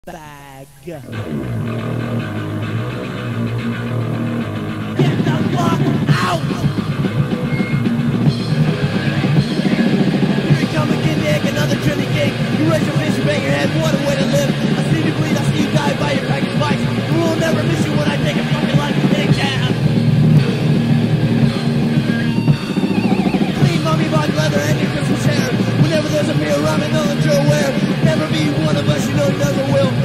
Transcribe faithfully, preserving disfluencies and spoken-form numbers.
bag. Get the fuck out! Here you come again, Nick, another Trinity gig. You raise your fist, you bang your head, what a way to live. I see you bleed, I see you die by your package bikes. We will never miss you when I take a fucking life and take down. Clean mummy bog leather and your Christmas hair. Whenever there's a beer around, I know that you're aware. Never be one of us, you know, never will.